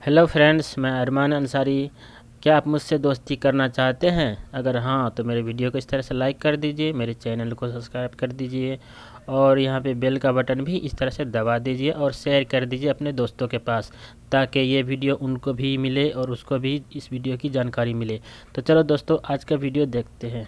Hello friends, मैं अरमान अंसारी। क्या आप मुझसे दोस्ती करना चाहते हैं? अगर हाँ तो मेरे वीडियो को इस तरह से लाइक कर दीजिए, मेरे चैनल को सब्सक्राइब कर दीजिए और यहाँ पे बेल का बटन भी इस तरह से दबा दीजिए और शेयर कर दीजिए अपने दोस्तों के पास, ताकि ये वीडियो उनको भी मिले और उसको भी इस वीडियो की जानकारी मिले। तो चलो दोस्तों, आज का वीडियो देखते हैं।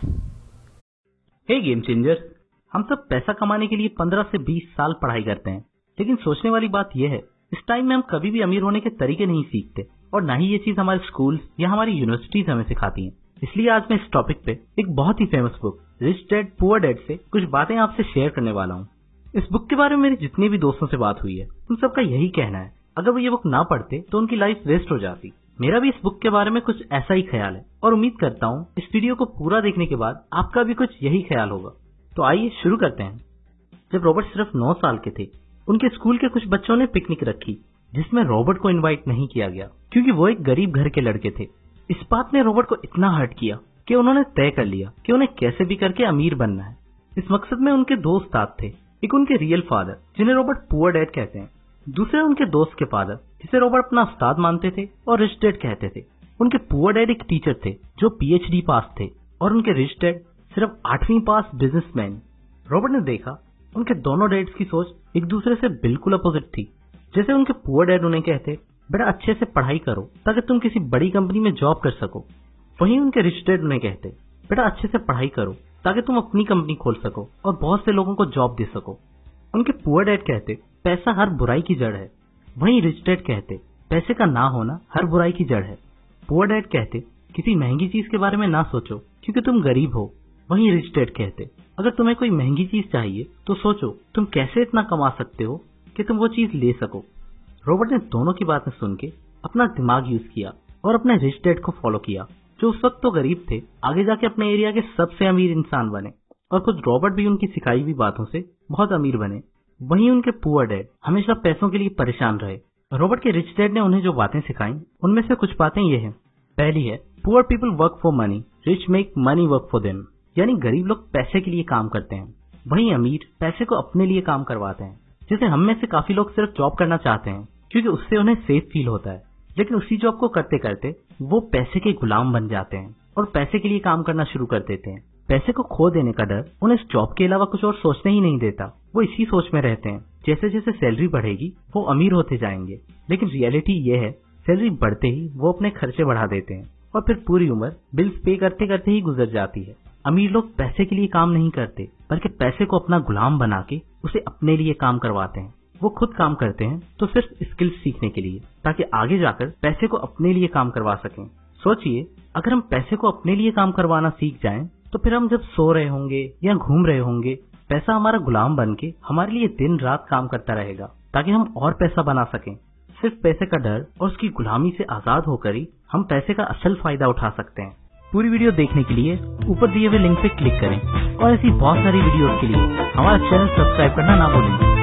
हे गेम चेंजर, हम सब पैसा कमाने के लिए 15 से 20 साल पढ़ाई करते हैं, लेकिन सोचने वाली बात यह है, इस टाइम में हम कभी भी अमीर होने के तरीके नहीं सीखते और ना ही ये चीज हमारे स्कूल या हमारी यूनिवर्सिटीज हमें सिखाती हैं। इसलिए आज मैं इस टॉपिक पे एक बहुत ही famous book rich dad poor dad से कुछ बातें आपसे शेयर करने वाला हूँ। इस बुक के बारे में मेरे जितने भी दोस्तों से बात हुई है, उन सबका यही कहना है, अगर वो ये बुक ना पढ़ते तो उनकी लाइफ वेस्ट हो जाती। मेरा भी इस बुक के बारे में कुछ ऐसा ही ख्याल है और उम्मीद करता हूँ इस वीडियो को पूरा देखने के बाद आपका भी कुछ यही ख्याल होगा। तो आइए शुरू करते हैं। जब रॉबर्ट सिर्फ 9 साल के थे, उनके स्कूल के कुछ बच्चों ने पिकनिक रखी, जिसमें रॉबर्ट को इनवाइट नहीं किया गया क्योंकि वो एक गरीब घर के लड़के थे। इस बात ने रॉबर्ट को इतना हर्ट किया कि उन्होंने तय कर लिया कि उन्हें कैसे भी करके अमीर बनना है। इस मकसद में उनके दो उस्ताद थे, एक उनके रियल फादर जिन्हें रॉबर्ट पुअर डैड कहते हैं, दूसरे उनके दोस्त के फादर जिसे रॉबर्ट अपना उस्ताद मानते थे और रिच डैड कहते थे। उनके पुअर डैड एक टीचर थे जो PhD पास थे और उनके रिच डैड सिर्फ 8वीं पास बिजनेसमैन। रॉबर्ट ने देखा उनके दोनों डैड्स की सोच एक दूसरे से बिल्कुल अपोजिट थी। जैसे उनके पुअर डैड उन्हें कहते, बेटा अच्छे से पढ़ाई करो ताकि तुम किसी बड़ी कंपनी में जॉब कर सको, वहीं उनके रिच डैड उन्हें कहते, बेटा अच्छे से पढ़ाई करो ताकि तुम अपनी कंपनी खोल सको और बहुत से लोगों को जॉब दे सको। उनके पुअर डैड कहते, पैसा हर बुराई की जड़ है, वहीं रिच डैड कहते, पैसे का ना होना हर बुराई की जड़ है। पुअर डैड कहते, किसी महंगी चीज के बारे में ना सोचो क्योंकि तुम गरीब हो, वहीं रिच डैड कहते, अगर तुम्हें कोई महंगी चीज चाहिए तो सोचो तुम कैसे इतना कमा सकते हो कि तुम वो चीज ले सको। रॉबर्ट ने दोनों की बातें सुन के अपना दिमाग यूज किया और अपने रिच डैड को फॉलो किया, जो उस वक्त तो गरीब थे, आगे जाके अपने एरिया के सबसे अमीर इंसान बने और खुद रॉबर्ट भी उनकी सिखाई हुई बातों से बहुत अमीर बने। वहीं उनके पुअर डैड हमेशा पैसों के लिए परेशान रहे। रॉबर्ट के रिच डैड ने उन्हें जो बातें सिखाई उनमें से कुछ बातें ये हैं। पहली है, poor people work for money, rich make money work for them, यानी गरीब लोग पैसे के लिए काम करते हैं, वहीं अमीर पैसे को अपने लिए काम करवाते हैं। जैसे हम में से काफी लोग सिर्फ जॉब करना चाहते हैं क्योंकि उससे उन्हें सेफ फील होता है, लेकिन उसी जॉब को करते करते वो पैसे के गुलाम बन जाते हैं और पैसे के लिए काम करना शुरू कर देते हैं। पैसे को खो देने का डर उन्हें इस जॉब के अलावा कुछ और सोचने ही नहीं देता। वो इसी सोच में रहते हैं जैसे जैसे सैलरी बढ़ेगी वो अमीर होते जाएंगे, लेकिन रियलिटी ये है, सैलरी बढ़ते ही वो अपने खर्चे बढ़ा देते हैं और फिर पूरी उम्र बिल्स पे करते करते ही गुजर जाती है। अमीर लोग पैसे के लिए काम नहीं करते बल्कि पैसे को अपना गुलाम बना के उसे अपने लिए काम करवाते हैं। वो खुद काम करते हैं तो सिर्फ स्किल्स सीखने के लिए, ताकि आगे जाकर पैसे को अपने लिए काम करवा सकें। सोचिए, अगर हम पैसे को अपने लिए काम करवाना सीख जाएं, तो फिर हम जब सो रहे होंगे या घूम रहे होंगे, पैसा हमारा गुलाम बन के हमारे लिए दिन रात काम करता रहेगा ताकि हम और पैसा बना सकें। सिर्फ पैसे का डर और उसकी गुलामी से आजाद होकर ही हम पैसे का असल फायदा उठा सकते हैं। पूरी वीडियो देखने के लिए ऊपर दिए हुए लिंक पे क्लिक करें और ऐसी बहुत सारी वीडियोस के लिए हमारा चैनल सब्सक्राइब करना ना भूलें।